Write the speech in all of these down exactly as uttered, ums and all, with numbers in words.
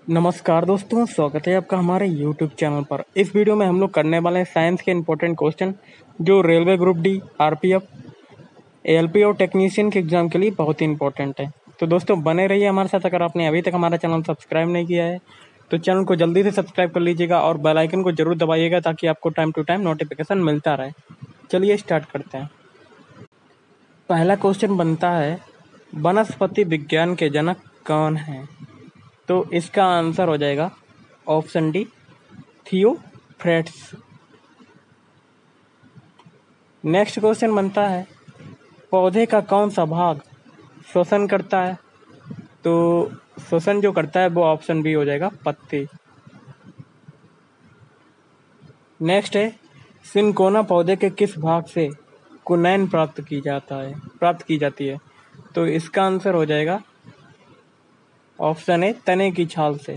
नमस्कार दोस्तों, स्वागत है आपका हमारे यूट्यूब चैनल पर। इस वीडियो में हम लोग करने वाले हैं साइंस के इम्पोर्टेंट क्वेश्चन जो railway group D, RPF, ALP और टेक्नीशियन के एग्जाम के लिए बहुत ही इंपॉर्टेंट है। तो दोस्तों बने रहिए हमारे साथ। अगर आपने अभी तक हमारा चैनल सब्सक्राइब नहीं किया है तो चैनल को जल्दी से सब्सक्राइब कर लीजिएगा और बेल आइकन को जरूर दबाइएगा ताकि आपको टाइम टू टाइम नोटिफिकेशन मिलता रहे। चलिए स्टार्ट करते हैं। पहला क्वेश्चन बनता है, वनस्पति विज्ञान के जनक कौन हैं? तो इसका आंसर हो जाएगा option D, Theophrastus. Next question बनता है, पौधे का कौन सा भाग श्वसन करता है? तो श्वसन जो करता है वो ऑप्शन बी हो जाएगा, पत्ती। नेक्स्ट है, सिनकोना पौधे के किस भाग से कुनैन प्राप्त की जाता है प्राप्त की जाती है? तो इसका आंसर हो जाएगा ऑप्शन ए, तने की छाल से।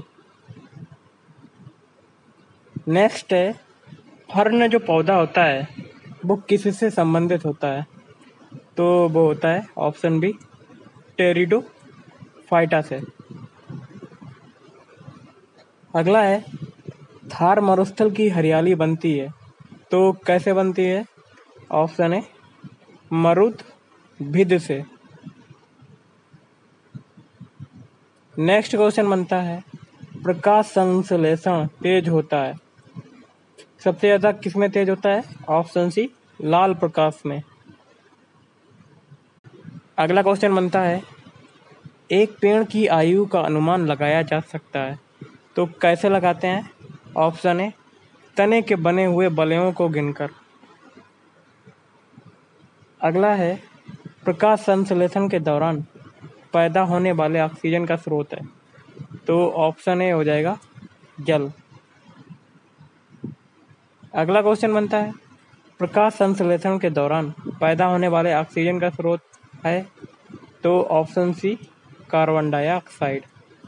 नेक्स्ट है, फर्न जो पौधा होता है वो किससे संबंधित होता है? तो वो होता है ऑप्शन बी, टेरिडोफाइटा से। अगला है, थार मरुस्थल की हरियाली बनती है तो कैसे बनती है? ऑप्शन ए, मरुद भिद से। नेक्स्ट क्वेश्चन बनता है, प्रकाश संश्लेषण तेज होता है सबसे ज्यादा किसमें तेज होता है? ऑप्शन सी, लाल प्रकाश में। अगला क्वेश्चन बनता है, एक पेड़ की आयु का अनुमान लगाया जा सकता है तो कैसे लगाते हैं? ऑप्शन ए, तने के बने हुए बलयों को गिनकर। अगला है, प्रकाश संश्लेषण के दौरान पैदा होने वाले ऑक्सीजन का स्रोत है तो ऑप्शन ए हो जाएगा, जल। अगला क्वेश्चन बनता है, प्रकाश संश्लेषण के दौरान पैदा होने वाले ऑक्सीजन का स्रोत है तो option C, carbon dioxide.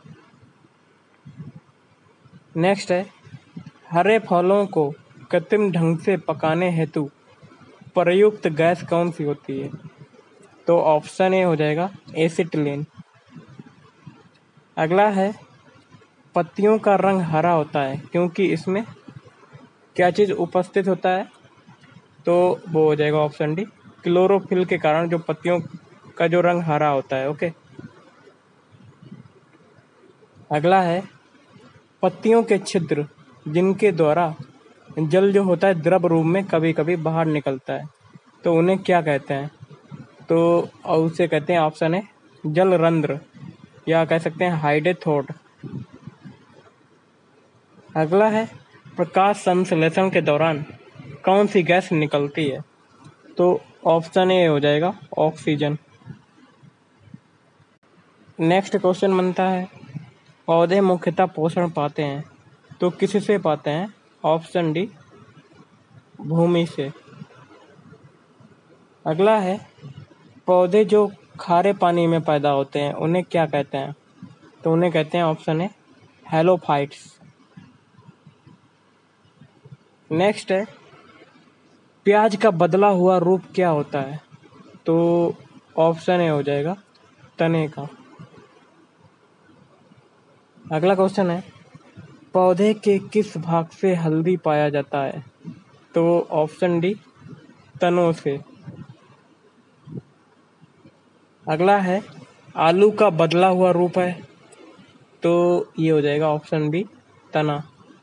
Next है, हरे फलों को कृत्रिम ढंग से पकाने हेतु प्रयुक्त गैस कौन सी होती है? तो ऑप्शन ए हो जाएगा, एसिटिलीन। अगला है, पत्तियों का रंग हरा होता है क्योंकि इसमें क्या चीज उपस्थित होता है? तो वो हो जाएगा ऑप्शन डी, क्लोरोफिल के कारण जो पत्तियों का जो रंग हरा होता है। ओके। अगला है, पत्तियों के छिद्र जिनके द्वारा जल जो होता है द्रव रूप में कभी कभी बाहर निकलता है तो उन्हें क्या कहते हैं? तो और उसे कहते हैं ऑप्शन है, जल रंध्र, या कह सकते हैं हाइडेथोड। अगला है, प्रकाश संश्लेषण के दौरान कौन सी गैस निकलती है? तो ऑप्शन ए हो जाएगा, ऑक्सीजन। नेक्स्ट क्वेश्चन बनता है, पौधे मुख्यतः पोषण पाते हैं तो किससे पाते हैं? ऑप्शन डी, भूमि से। अगला है, पौधे जो खारे पानी में पैदा होते हैं उन्हें क्या कहते हैं? तो उन्हें कहते हैं ऑप्शन ए, हेलोफाइट्स। नेक्स्ट है, प्याज का बदला हुआ रूप क्या होता है? तो ऑप्शन ए हो जाएगा, तने का। अगला क्वेश्चन है, पौधे के किस भाग से हल्दी पाया जाता है? तो ऑप्शन डी, तनों से। अगला है, आलू का बदला हुआ रूप है तो ये हो जाएगा ऑप्शन बी, तना।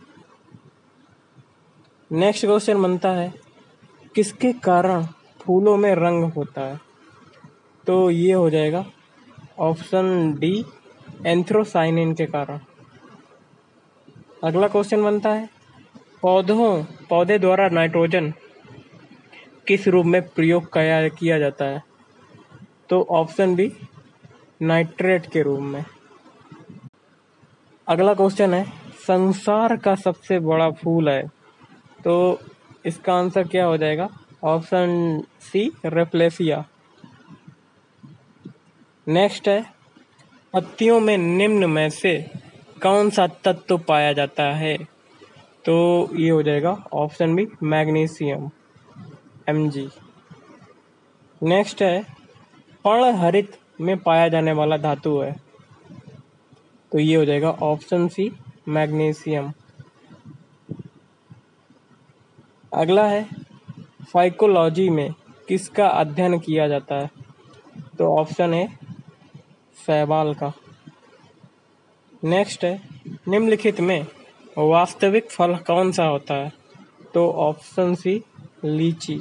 नेक्स्ट क्वेश्चन बनता है, किसके कारण फूलों में रंग होता है? तो ये हो जाएगा ऑप्शन डी, एंथ्रोसाइनिन के कारण। अगला क्वेश्चन बनता है, पौधों पौधे द्वारा नाइट्रोजन किस रूप में प्रयोग किया किया जाता है? तो ऑप्शन बी, नाइट्रेट के रूप में। अगला क्वेश्चन है, संसार का सबसे बड़ा फूल है तो इसका आंसर क्या हो जाएगा? Option C, Rafflesia. नेक्स्ट है, पत्तियों में निम्न में से कौन सा तत्व पाया जाता है? तो ये हो जाएगा option B, magnesium, M G. Next है, पर्णहरित में पाया जाने वाला धातु है तो ये हो जाएगा ऑप्शन सी मैग्नीशियम। अगला है फाइकोलॉजी में किसका अध्ययन किया जाता है? तो ऑप्शन है शैवाल का। नेक्स्ट है निम्नलिखित में वास्तविक फल कौन सा होता है? तो ऑप्शन सी लीची।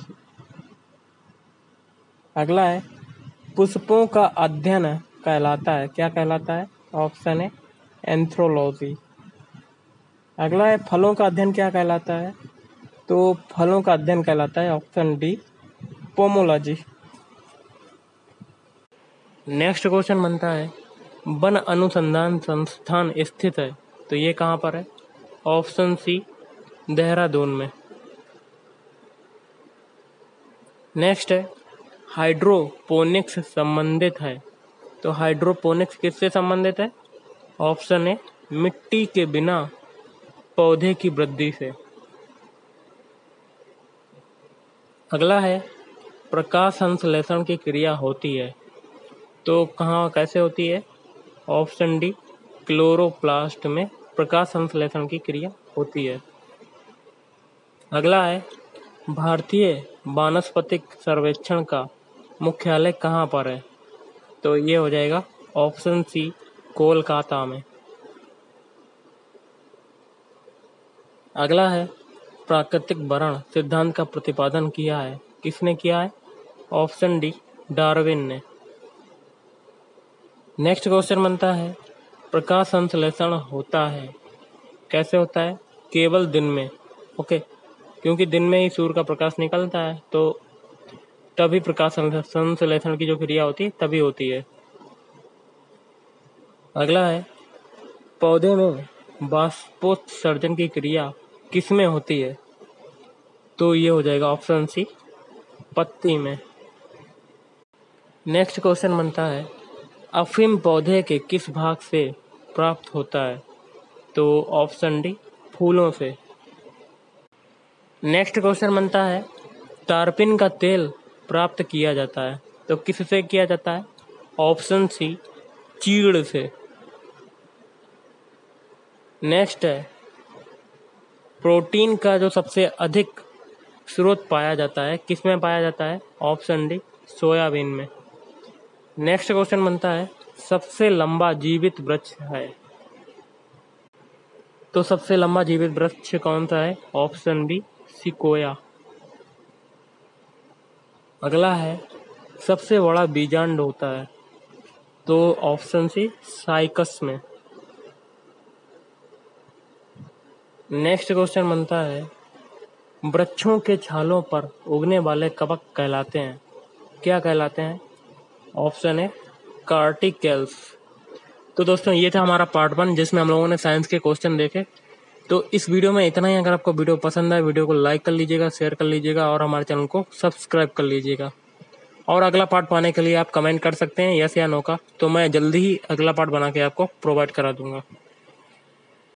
अगला है पुष्पों का अध्ययन कहलाता है, क्या कहलाता है? ऑप्शन है एंथ्रोलॉजी। अगला है फलों का अध्ययन क्या कहलाता है? तो फलों का अध्ययन कहलाता है option D pomology. Next question बनता है वन अनुसंधान संस्थान स्थित है, तो ये कहाँ पर है? ऑप्शन सी देहरादून में। नेक्स्ट है हाइड्रोपोनिक्स संबंधित है, तो हाइड्रोपोनिक्स किससे संबंधित है? ऑप्शन है मिट्टी के बिना पौधे की वृद्धि से। अगला है प्रकाश संश्लेषण की क्रिया होती है, तो कहाँ कैसे होती है? ऑप्शन डी क्लोरोप्लास्ट में प्रकाश संश्लेषण की क्रिया होती है। अगला है भारतीय वानस्पतिक सर्वेक्षण का मुख्यालय कहाँ पर है? तो ये हो जाएगा ऑप्शन सी कोलकाता में। अगला है प्राकृतिक वर्ण सिद्धांत का प्रतिपादन किया है, किसने किया है? ऑप्शन डी डार्विन ने। नेक्स्ट क्वेश्चन बनता है प्रकाश संश्लेषण होता है, कैसे होता है? केवल दिन में, ओके, क्योंकि दिन में ही सूर्य का प्रकाश निकलता है, तो तभी प्रकाश संश्लेषण की जो क्रिया होती है तभी होती है। अगला है पौधे में बाष्पोत्सर्जन की क्रिया किसमें होती है? तो ये हो जाएगा ऑप्शन सी पत्ती में। नेक्स्ट क्वेश्चन बनता है अफीम पौधे के किस भाग से प्राप्त होता है? तो ऑप्शन डी फूलों से। नेक्स्ट क्वेश्चन बनता है टारपिन का तेल प्राप्त किया जाता है, तो किससे किया जाता है? ऑप्शन सी चीड़ से। नेक्स्ट है प्रोटीन का जो सबसे अधिक स्रोत पाया जाता है, किस में पाया जाता है? ऑप्शन डी सोयाबीन में। नेक्स्ट क्वेश्चन बनता है सबसे लंबा जीवित वृक्ष है, तो सबसे लंबा जीवित वृक्ष कौन सा है? Option B sequoia. अगला है सबसे बड़ा बीजांड होता है, तो ऑप्शन सी साइकस में। नेक्स्ट क्वेश्चन बनता है वृक्षों के छालों पर उगने वाले कवक कहलाते हैं, क्या कहलाते हैं? ऑप्शन है कार्टिकल्स। तो दोस्तों ये था हमारा पार्ट वन जिसमें हम लोगों ने साइंस के क्वेश्चन देखे। तो इस वीडियो में इतना ही। अगर आपको वीडियो पसंद आए वीडियो को लाइक कर लीजिएगा, शेयर कर लीजिएगा और हमारे चैनल को सब्सक्राइब कर लीजिएगा। और अगला पार्ट पाने के लिए आप कमेंट कर सकते हैं यस या नो का, तो मैं जल्दी ही अगला पार्ट बना के आपको प्रोवाइड करा दूंगा।